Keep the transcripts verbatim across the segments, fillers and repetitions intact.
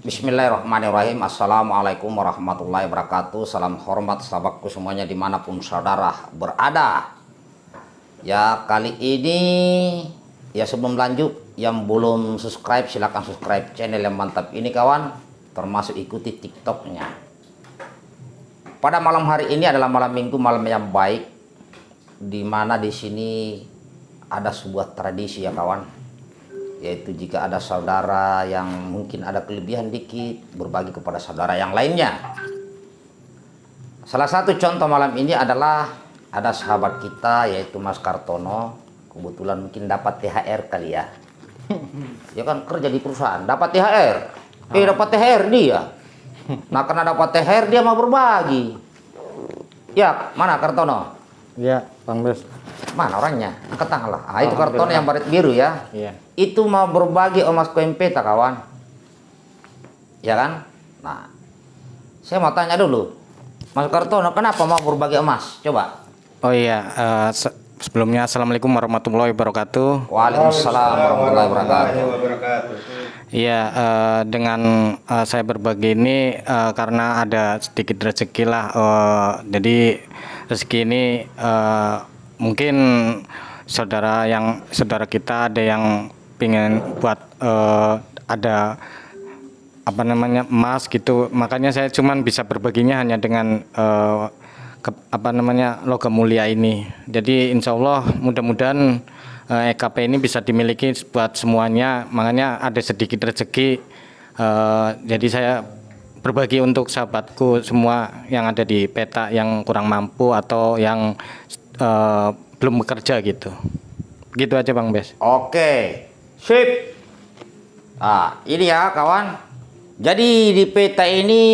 Bismillahirrahmanirrahim. Assalamualaikum warahmatullahi wabarakatuh. Salam hormat sahabatku semuanya dimanapun saudara berada. Ya kali ini ya sebelum lanjut, yang belum subscribe silahkan subscribe channel yang mantap ini kawan, termasuk ikuti tiktoknya. Pada malam hari ini adalah malam minggu, malam yang baik, dimana di sini ada sebuah tradisi ya kawan, yaitu jika ada saudara yang mungkin ada kelebihan dikit, berbagi kepada saudara yang lainnya. Salah satu contoh malam ini adalah ada sahabat kita yaitu Mas Kartono, kebetulan mungkin dapat T H R kali ya. Ya kan kerja di perusahaan, dapat T H R. Eh dapat T H R dia. Nah karena dapat T H R dia mau berbagi. Ya, mana Kartono? Iya, Bang Bes. Mana orangnya? Angkat tangan lah. Ah, itu Kartono yang baret biru ya. Iya. Itu mau berbagi emas koempeta kawan. Ya kan? Nah, saya mau tanya dulu, Mas Kartono kenapa mau berbagi emas? Coba. Oh iya, uh, se sebelumnya Assalamualaikum warahmatullahi wabarakatuh. Waalaikumsalam warahmatullahi wabarakatuh. Iya, uh, dengan uh, saya berbagi ini uh, karena ada sedikit rezeki lah. Uh, jadi rezeki ini uh, mungkin saudara yang saudara kita ada yang pengen buat uh, ada apa namanya emas gitu. Makanya saya cuman bisa berbaginya hanya dengan uh, ke, apa namanya logam mulia ini. Jadi insya Allah mudah-mudahan uh, E K P ini bisa dimiliki buat semuanya. Makanya ada sedikit rezeki. Uh, jadi saya berbagi untuk sahabatku semua yang ada di peta yang kurang mampu atau yang uh, belum bekerja gitu. Gitu aja Bang Bes. Oke, sip. Nah ini ya kawan. Jadi di peta ini,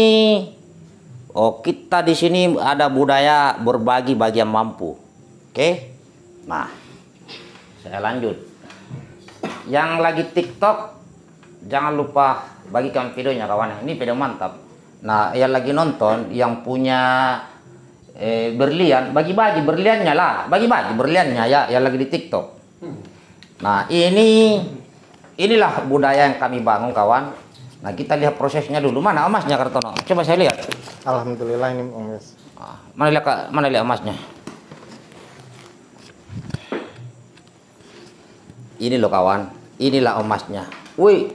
oh kita di sini ada budaya berbagi bagi yang mampu. Oke. Nah, saya lanjut. Yang lagi TikTok jangan lupa bagikan videonya kawan. Ini video mantap. Nah, yang lagi nonton yang punya eh, berlian, bagi-bagi berliannya lah, bagi-bagi berliannya ya yang lagi di TikTok. Nah, ini inilah budaya yang kami bangun kawan. Nah, kita lihat prosesnya dulu. Mana emasnya Kartono? Coba saya lihat. Alhamdulillah ini Bang Bes. Mana lihat mana lihat emasnya? Ini loh kawan, inilah emasnya. Wih,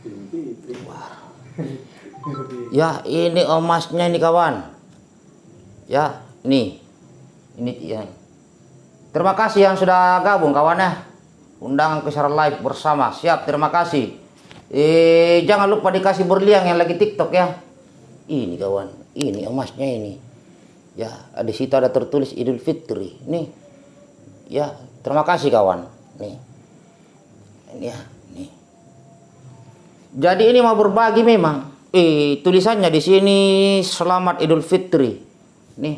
ya ini emasnya ini kawan. Ya, nih, ini ya. Terima kasih yang sudah gabung kawannya. Undangan ke secara live bersama. Siap, terima kasih. Eh, jangan lupa dikasih berlian yang lagi TikTok ya. Ini kawan, ini emasnya ini. Ya, di situ ada tertulis Idul Fitri. Nih. Ya, terima kasih kawan. Nih. Ini ya, nih. Jadi ini mau berbagi memang. Eh, tulisannya di sini Selamat Idul Fitri. Nih.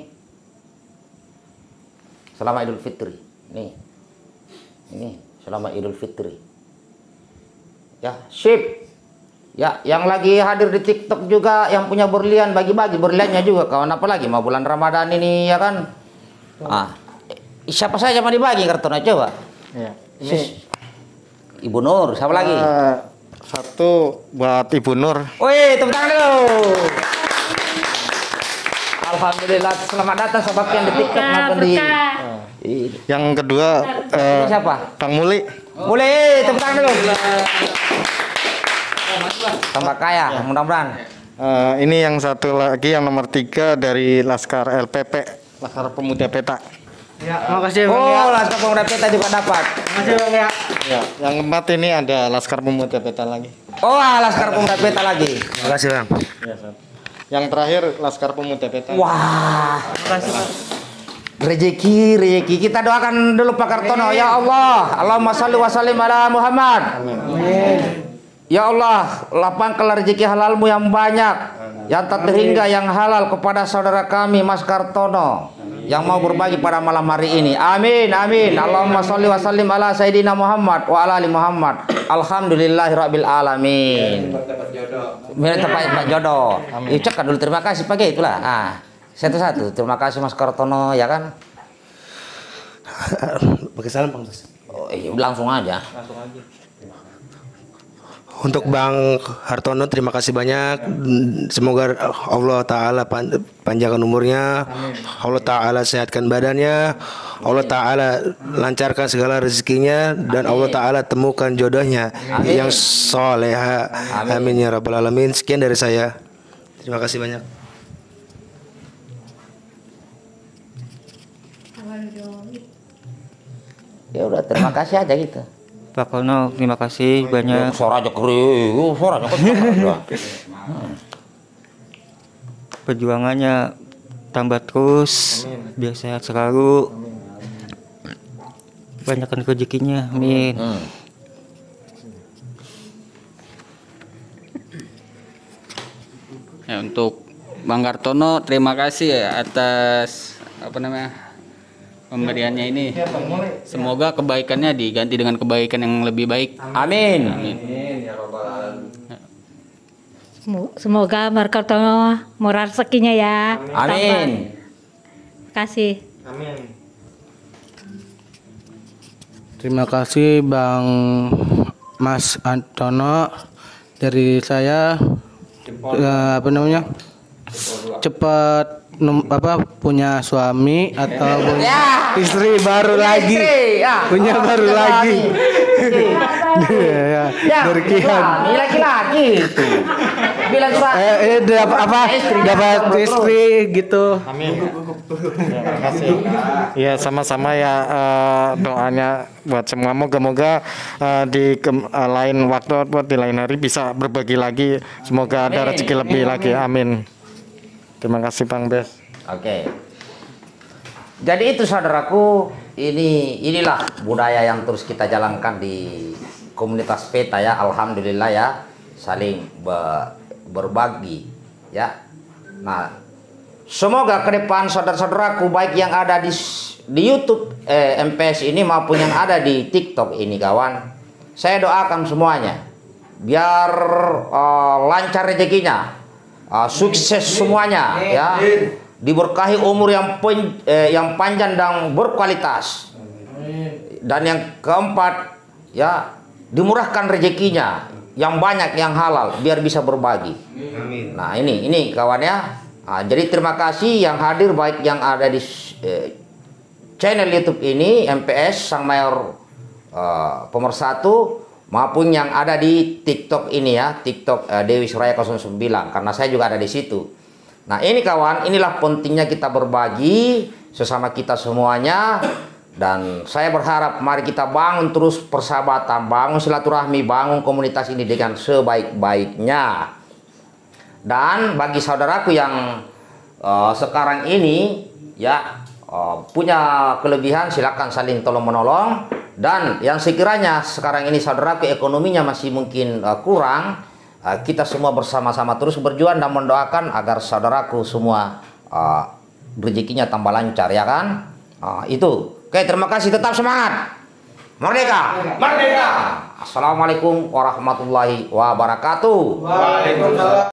Selamat Idul Fitri. Nih. Ini Selamat Idul Fitri. Ya, sip. Ya, yang lagi hadir di TikTok juga yang punya berlian bagi-bagi berliannya juga kawan. Apa lagi mau bulan Ramadan ini ya kan? Ah, siapa saja mau dibagi Kartono coba? Ya, ini Ibu Nur, siapa uh, lagi? Satu buat Ibu Nur. Wih, tepuk tangan dulu. Alhamdulillah, selamat datang sobat yang di TikTok maupun di. Yang kedua uh, siapa? Bang Muli. Muli, tepuk tangan dulu. Tambah kaya, ya. Mudah-mudahan. Uh, ini yang satu lagi yang nomor tiga dari Laskar L P P, Laskar Pemuda Peta. Ya, makasih Bang. Oh, ya. Laskar Pemuda Peta juga dapat. Makasih Bang ya. Ya, yang keempat ini ada Laskar Pemuda Peta lagi. Oh, Laskar Pemuda Peta lagi. Makasih Bang. Ya, yang terakhir Laskar Pemuda Peta. Wah, Makasih Bang. Rezeki, rezeki. Kita doakan dulu Pak Kartono. Ya Allah, Allahumma sholli wa sallim ala Muhammad. Amin. Ya Allah, lapangkanlah rezeki halalmu yang banyak, yang tak terhingga yang halal kepada saudara kami Mas Kartono yang mau berbagi pada malam hari ini. Amin, amin. Allahumma sholli wa sallim ala Sayyidina Muhammad wa ala ali Muhammad. Alhamdulillahirabbil alamin. Minta Pak jodoh. Ucapkan dulu terima kasih pakai itulah. Ah, satu-satu. Terima kasih Mas Kartono ya kan. Pakai salam Bang. Oh, iya, langsung aja. Langsung aja. Untuk Bang Hartono terima kasih banyak. Semoga Allah Ta'ala pan- panjangkan umurnya, Allah Ta'ala sehatkan badannya, Allah Ta'ala lancarkan segala rezekinya, dan Allah Ta'ala temukan jodohnya yang soleha. Amin ya rabbal alamin. Sekian dari saya. Terima kasih banyak. Ya udah, terima kasih aja gitu. Pak Kono, terima kasih banyak. Suara aja kering, uh, suara aja kering. Perjuangannya tambah terus, biar sehat selalu. Banyakkan rezekinya, amin. Hmm. Ya, untuk Bang Kartono terima kasih ya atas apa namanya pemberiannya ini. Semoga kebaikannya diganti dengan kebaikan yang lebih baik. Amin. Amin. Semo- Semoga Markartono murah rezekinya ya. Amin. Terima kasih. Terima kasih Bang Mas Antono. Dari saya eh, apa namanya? Cepat num- apa punya suami atau punya Ya. istri baru lagi. Istri, ya. Punya Oh, baru istri lagi. lagi. Ya, Ya, dari Kian. suami laki-laki itu. Bilang suami. Eh, eh dapat apa? Dapat istri gitu. Ya sama-sama ya, eh, doanya buat semua, moga-moga eh, di ke- eh, lain waktu buat di lain hari bisa berbagi lagi, semoga ada rezeki lebih lagi, amin. Terima kasih Bang Bes. Oke. Jadi itu saudaraku, ini inilah budaya yang terus kita jalankan di komunitas peta ya, alhamdulillah ya, saling be- berbagi ya. Nah, semoga ke depan saudara-saudaraku baik yang ada di di YouTube eh, M P S ini maupun yang ada di TikTok ini kawan, saya doakan semuanya biar eh, lancar rezekinya. Uh, sukses semuanya ya, diberkahi umur yang pen, eh, yang panjang dan berkualitas, dan yang keempat ya dimurahkan rezekinya yang banyak yang halal biar bisa berbagi. Nah ini ini kawan ya. Nah, jadi terima kasih yang hadir baik yang ada di eh, channel YouTube ini M P S Sang Mayor uh, Pemersatu maupun yang ada di TikTok ini ya, TikTok uh, Dewi Suraya nol sembilan, karena saya juga ada di situ. Nah ini kawan, inilah pentingnya kita berbagi sesama kita semuanya, dan saya berharap mari kita bangun terus persahabatan, bangun silaturahmi, bangun komunitas ini dengan sebaik-baiknya. Dan bagi saudaraku yang uh, sekarang ini ya uh, punya kelebihan, silakan saling tolong menolong. Dan yang sekiranya sekarang ini saudaraku ekonominya masih mungkin uh, kurang, uh, kita semua bersama-sama terus berjuang dan mendoakan agar saudaraku semua uh, rezekinya tambah lancar ya kan. Uh, itu. Oke, terima kasih, tetap semangat. Merdeka, merdeka. Assalamualaikum warahmatullahi wabarakatuh. Waalaikumsalam.